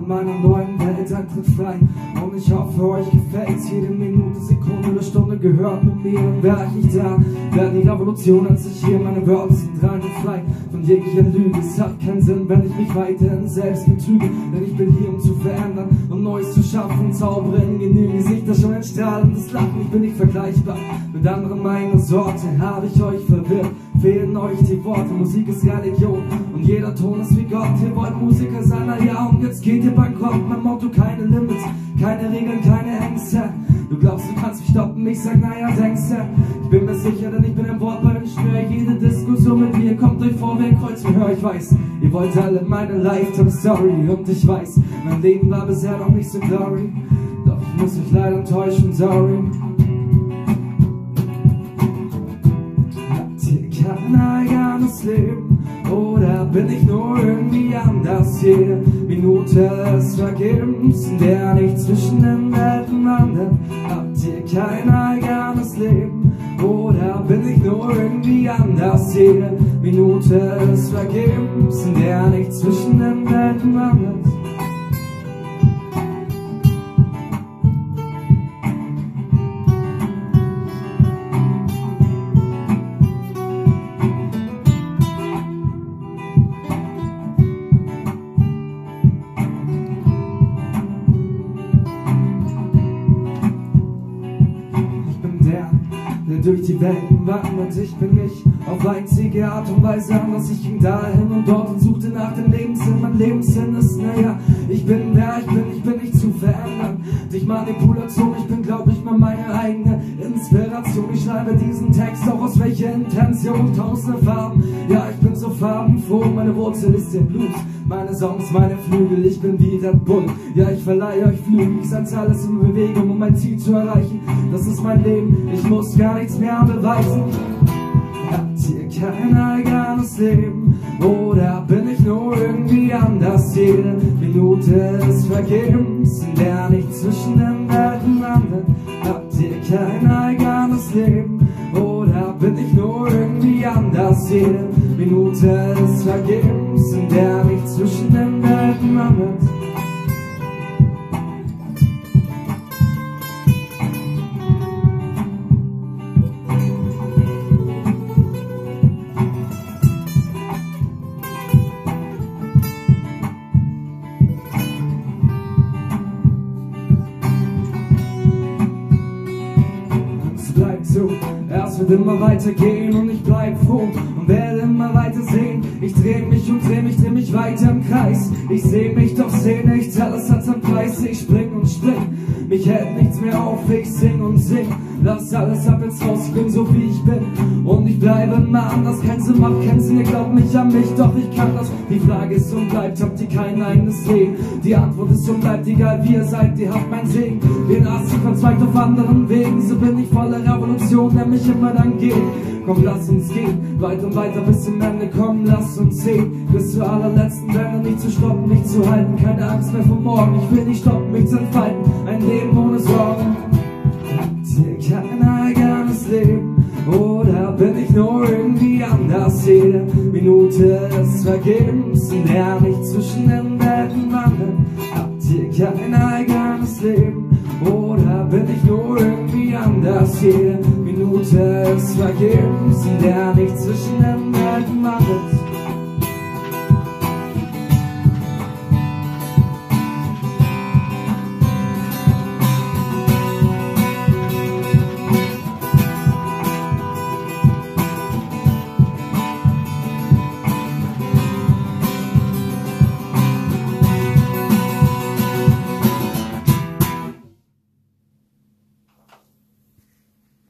in meiner neuen Welt Eintritt frei. Und ich hoffe, euch gefällt's. Jede Minute, Sekunde oder Stunde gehört mit mir. Und wär ich nicht da, wär die Revolution als ich hier. Meine Wörter sind rein und frei von jeglicher Lüge. Es hat keinen Sinn, wenn ich mich weiterhin selbst betrüge. Denn ich bin hier, um zu verändern, um Neues zu schaffen. Zaubere in genügend Gesichter schon ein strahlendes Lachen. Ich bin nicht vergleichbar mit anderen meiner Sorte. Habe ich euch verwirrt? Fehlen euch die Worte? Musik ist Religion und jeder Ton ist wie Gott. Ihr wollt Musiker sein, na ja, und jetzt geht ihr bankrott. Mein Motto: keine Limits, keine Regeln, keine Ängste. Du glaubst, du kannst mich stoppen, ich sag, naja, denkst du? Ich bin mir sicher, denn ich bin ein Wort bei den Schnür. Jede Diskussion mit mir kommt euch vor wie ein Kreuzverhör. Ich weiß, ihr wollt alle meine Lifetime-Story. Und ich weiß, mein Leben war bisher noch nicht so glory. Doch ich muss mich leider enttäuschen, sorry. Kein eigenes Leben, oder bin ich nur irgendwie anders? Jede Minute des Vergebens, in der nicht zwischen den Welten wandert. Habt ihr kein eigenes Leben, oder bin ich nur irgendwie anders? Jede Minute des Vergebens, in der nicht zwischen den Welten wandert. Der durch die Welten wandert. Ich bin nicht auf einzige Art und Weise anders. Ich ging dahin und dort und suchte nach dem Lebenssinn. Mein Lebenssinn ist, naja, ich bin wer ich bin nicht zu verändern. Durch Manipulation, ich bin, glaub ich, mal meine eigene Inspiration. Ich schreibe diesen Text auch aus welcher Intention, tausende Farben. Ja, ich bin so farbenfroh, meine Wurzel ist der Blues. Meine Songs, meine Flügel, ich bin wie Red Bull. Ja, ich verleihe euch Flügel, ich setze alles in Bewegung, um mein Ziel zu erreichen. Das ist mein Leben, ich muss gar nichts mehr beweisen. Habt ihr kein eigenes Leben, oder bin ich nur irgendwie anders? Jede Minute des Vergebens, in der nicht zwischen den Welten wandert. Habt ihr kein eigenes Leben, oder bin ich nur irgendwie anders? Jede Minute des Vergebens, in der nicht zwischen den Welten wandert. Es wird immer weitergehen und ich bleib froh und werde immer weiter sehen. Ich dreh mich und dreh mich weiter im Kreis. Ich seh mich, doch seh nichts, alles hat seinen Preis. Ich spring und spring, mich hält nichts mehr auf. Ich sing und sing, lass alles ab ins Haus. Ich bin so wie ich bin und ich bleibe immer anders. Kein Sinn macht keinen Sinn, ihr glaubt nicht an mich, doch ich kann das. Die Frage ist und bleibt, habt ihr kein eigenes Leben? Die Antwort ist und bleibt, egal wie ihr seid, ihr habt mein Segen. Den Ast verzweigt auf anderen Wegen, so bin ich voller Revolution, der mich immer dann geht. Komm, lass uns gehen, weit und weiter bis zum Ende. Komm, lass uns sehen, bis zur allerletzten Wende. Nicht zu stoppen, nicht zu halten, keine Angst mehr vor morgen. Ich will nicht stoppen, mich zu entfalten, ein Leben ohne Sorgen. Habt ihr kein eigenes Leben, oder bin ich nur irgendwie anders? Jede Minute des Vergebens, in der nicht zwischen den Welten wandert. Habt ihr kein eigenes Leben, oder bin ich nur irgendwie anders? Jede Minute des Vergebens, in der nicht zwischen den Welten wandert.